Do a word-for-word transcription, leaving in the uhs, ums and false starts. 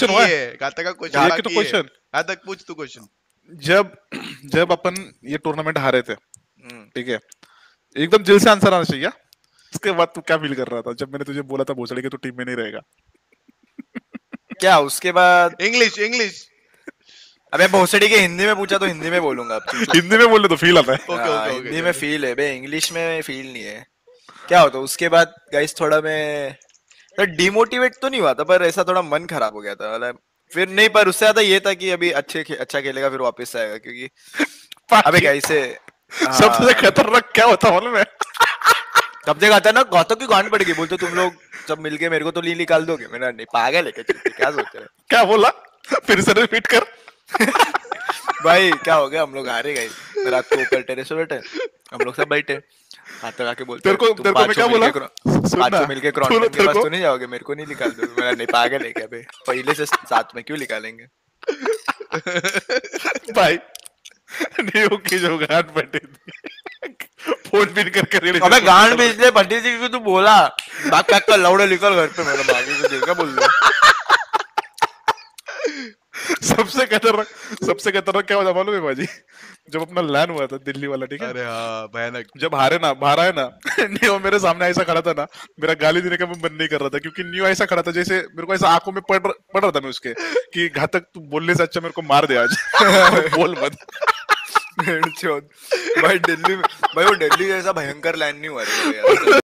Question हुआ है, घातक का ये क्वेश्चन की तो क्वेश्चन। घातक पूछ तू क्वेश्चन। जब जब अपन ये टूर्नामेंट हारे थे, हम्म, ठीक है, एकदम दिल से आंसर आना चाहिए। उसके बाद तू क्या फील कर रहा था जब मैंने तुझे बोला था भोसड़ी के तू टीम में नहीं रहेगा? क्या उसके बाद? English English. अबे भोसड़ी के हिंदी में पूछा तो हिंदी में बोलूंगा अब। चुप। हिंदी में बोले तो फील आता है। ओके हाँ, ओके हिंदी में ओके। फील है बे, इंग्लिश में फील नहीं है। क्या होता उसके बाद गाइस, थोड़ा मैं डिमोटिवेट तो नहीं हुआ था, पर ऐसा थोड़ा मन खराब हो गया था, मतलब फिर नहीं, पर उससे ज्यादा ये था कि अभी अच्छे खे, अच्छा खेलेगा फिर वापस आएगा, क्योंकि अबे गाइस से सबसे खतरनाक क्या होता मालूम है? तब जगह आता ना, गौतम की गांड पड़ गई, बोलते तुम लोग सब मिलके मेरे को तो ली निकाल दोगे। मैंने नहीं, पागल है क्या, चुप, क्या सोच रहे क्या बोला? फिर से रिपीट कर। भाई? क्या हो गया, हम लोग हारे गए, रात को ऊपर टेरेस पे बैठे, हम लोग सब बैठे, हाथ तक आके बोलते तेरे को तुम तेरे को मैं पांचों क्या बोला? मिलके क्रो- सुन पांचों ना, मिलके तूने क्रॉन्टन के तेरे पास को तो नहीं जाओगे, मेरे को नहीं निकाल दो। मेरा नहीं, पागल है क्या बे, पहले से साथ में क्यों निकालेंगे? भाई न्यू की जो गांड फटी थी, फोन पिन करके रेडी। अबे गांड भी इसलिए फटी थी क्योंकि तू बोला बात पैक कर, लौड़े निकल घर पे। मेरा बाकी को देखा बोल रहा। सबसे खतरनाक सबसे खतरनाक क्या होता मालूम है भाजी? जब अपना लैन हुआ था दिल्ली वाला, ठीक है, अरे हाँ भयानक। जब हारे ना, बाहर आए ना, नियो मेरे सामने ऐसा खड़ा था ना, मेरा गाली देने का मैं मन नहीं कर रहा था, क्योंकि नियो ऐसा खड़ा था जैसे मेरे को ऐसा आंखों में पड़ पड़ रहा था मैं उसके, कि घातक तू बोलने से अच्छा मेरे को मार दे आज। बोल मत। भाई दिल्ली में, भाई वो दिल्ली जैसा भयंकर लैंड नहीं हुआ रे यार।